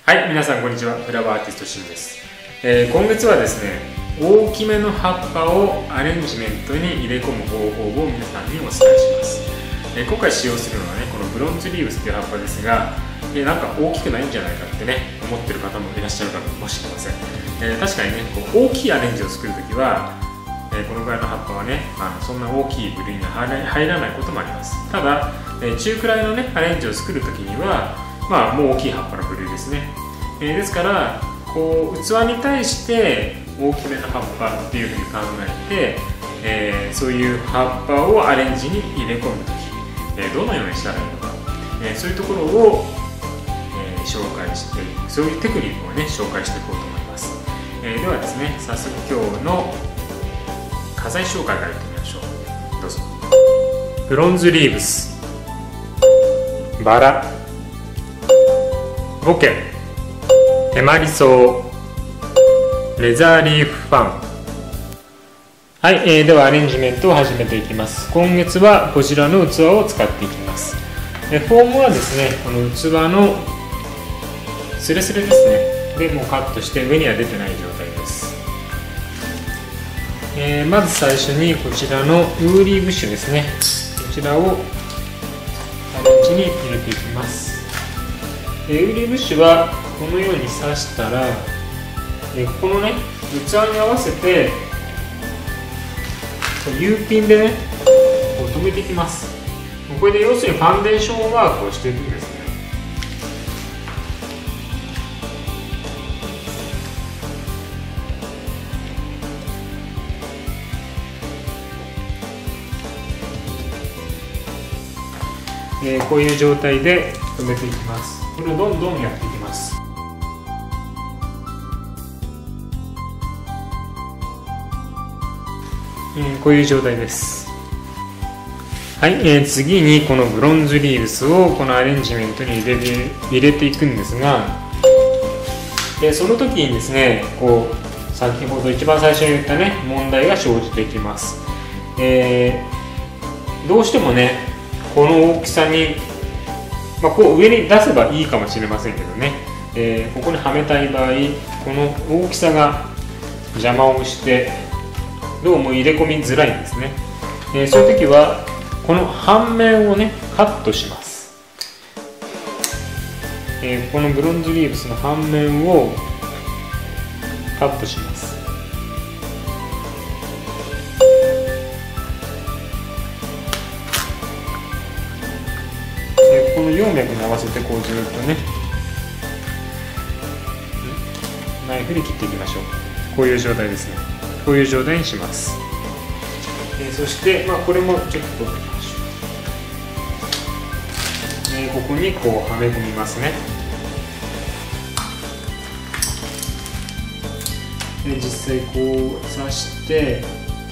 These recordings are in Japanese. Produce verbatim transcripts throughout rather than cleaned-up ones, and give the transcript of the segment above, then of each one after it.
はい、皆さんこんにちは。フラワーアーティストしんです、えー、今月はですね、大きめの葉っぱをアレンジメントに入れ込む方法を皆さんにお伝えします。えー、今回使用するのはね、このブロンズリーブスという葉っぱですが、えー、なんか大きくないんじゃないかってね、思ってる方もいらっしゃるかもしれません。えー、確かにね、こう大きいアレンジを作るときは、えー、このぐらいの葉っぱはね、あのそんな大きい部類に入らないこともあります。ただ、えー、中くらいのね、アレンジを作るときには、まあ、もう大きい葉っぱの部類ですね。えー、ですからこう器に対して大きめの葉っぱっていうふうに考えて、えー、そういう葉っぱをアレンジに入れ込むとき、えー、どのようにしたらいいのか、えー、そういうところを、えー、紹介していく、そういうテクニックをね紹介していこうと思います。えー、ではですね、早速今日の花材紹介からいってみましょう。どうぞ。ブロンズリーブス、バラ、ボケ、手まりそう、レザーリーフファン。はい、えー、ではアレンジメントを始めていきます。今月はこちらの器を使っていきます。えフォームはですね、この器のスレスレですね、でもうカットして上には出てない状態です。えー、まず最初にこちらのウーリーブッシュですね、こちらをアレンジに入れていきます。えー、ウーリーブッシュはこのように刺したら、えここのね器に合わせて U ピンでねこう留めていきます。これで要するにファンデーションワークをしていくんですね。えー、こういう状態で留めていきます。これをどんどんやっていきます。えー、こういう状態です。はい、えー、次にこのブロンズリーブスをこのアレンジメントに入れて入れていくんですが、でその時にですね、こう先ほど一番最初に言ったね問題が生じてきます。えー、どうしてもねこの大きさに、まあ、こう上に出せばいいかもしれませんけどね、えー、ここにはめたい場合、この大きさが邪魔をしてどうも入れ込みづらいんですね。えー、そういう時はこの半面をねカットします。えー、このブロンズリーブスの半面をカットします。えー、この葉脈に合わせてこうずっとねナイフで切っていきましょう。こういう状態ですね。こういう状態にします。えー、そして、まあ、これもちょっと取ってみましょう。えー、ここにこうはめ込みますね。で実際こう刺して、で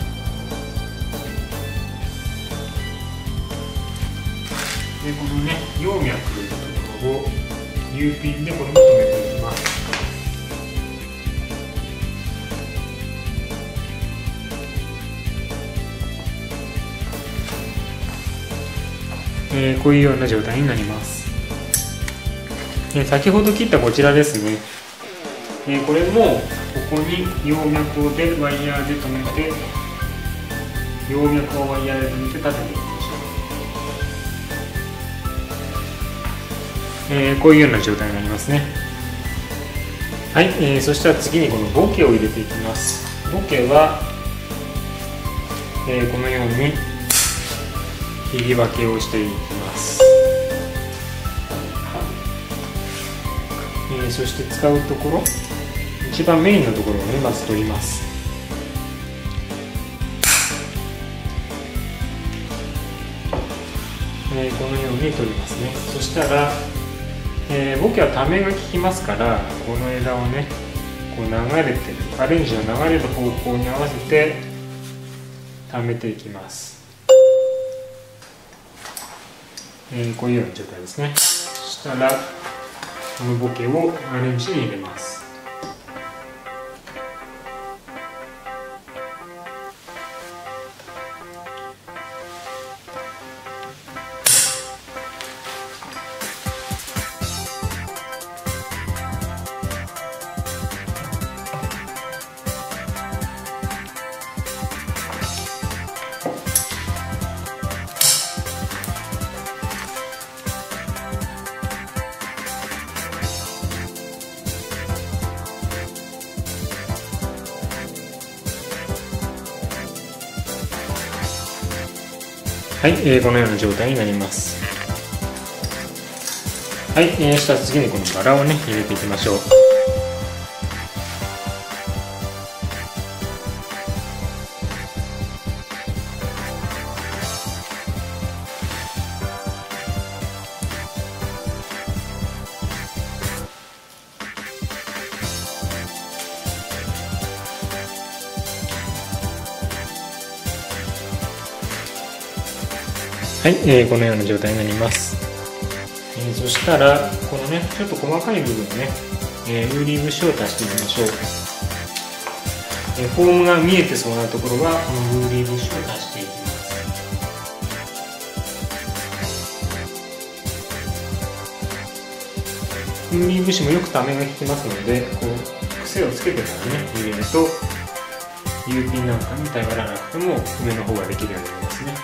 このね葉脈のところを U ピンでこれも留めていきます。えー、こういうような状態になります。えー、先ほど切ったこちらですね、えー、これもここに葉脈をでワイヤーで留めて、葉脈をワイヤーで留めて立てていきましょう。えー、こういうような状態になりますね。はい、えー、そしたら次にこのボケを入れていきます。ボケは、えー、このように切り分けをしていきます。えー、そして使うところ、一番メインのところをねまず取ります。えー、このように取りますね。そしたら、えー、ボケはためが効きますから、この枝をねこう流れてるアレンジの流れる方向に合わせてためていきます。えー、こういうような状態ですね。そしたらこのボケをアレンジに入れます。 はい、えー、このような状態になります。はい、えー、したら次にこの柄をね入れていきましょう。はい、えー、このような状態になります。えー、そしたらこのねちょっと細かい部分ね、えー、ウーリー節を足していきましょう。えー、フォームが見えてそうなところはこのウーリー節を足していきます。ウーリー節もよくためが引きますので、こう癖をつけてからね入れると U ピンなんかに頼らなくても上の方ができるようになりますね。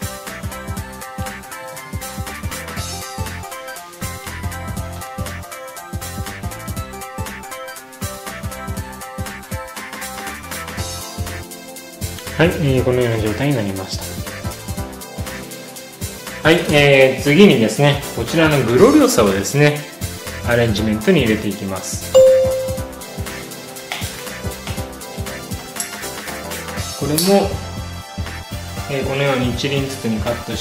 はい、えー、このような状態になりました。はい、えー、次にですねこちらのグロリオサをですねアレンジメントに入れていきます。これも、えー、このようにいち輪ずつにカットして、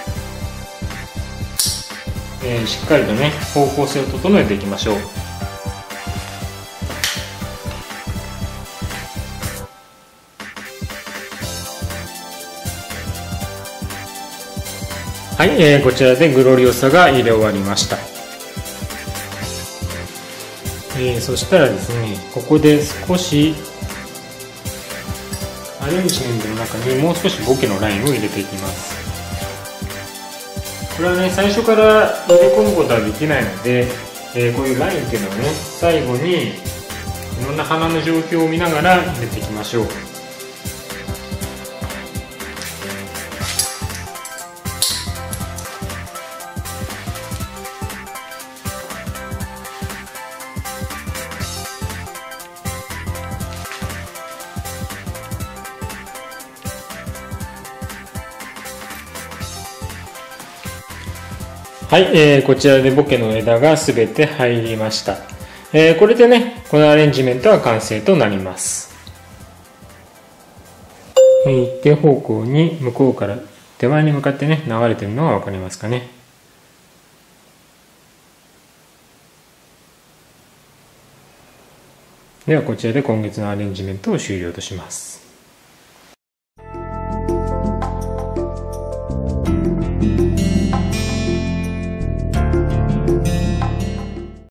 えー、しっかりとね方向性を整えていきましょう。はい、えー、こちらでグロリオサが入れ終わりました。えー、そしたらですねここで少しアレンジメントの中にもう少しボケのラインを入れていきます。これはね最初から入れ込むことはできないので、えー、こういうラインっていうのはね最後にいろんな花の状況を見ながら入れていきましょう。はい、えー、こちらでボケの枝がすべて入りました。えー、これでね、このアレンジメントは完成となります。えー、一定方向に向こうから手前に向かってね、流れてるのがわかりますかね。ではこちらで今月のアレンジメントを終了とします。